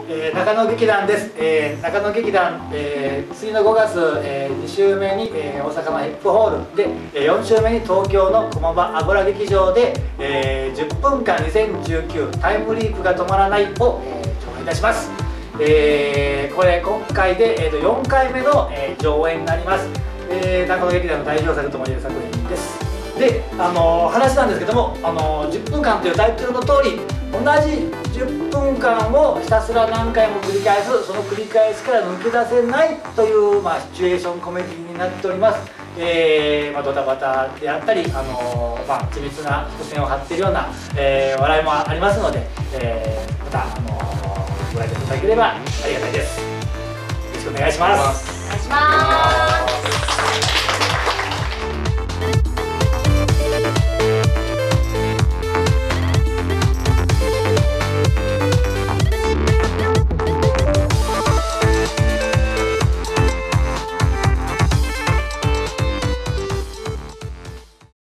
中野劇団です。中野劇団、次の5月、2週目に、大阪のヘップホールで、4週目に東京の駒場アゴラ劇場で、10分間2019タイムリープが止まらないを、上演いたします。これ今回で、4回目の、上演になります。中野劇団の代表作ともいえる作品です。で、話なんですけども、10分間というタイトルの通り、同じ10分間をひたすら何回も繰り返す、その繰り返しから抜け出せないという、シチュエーションコメディになっております。ドタバタであったり、緻密な伏線を張っているような、笑いもありますので、また、ご覧いただければありがたいです。よろしくお願いします。 お願いします。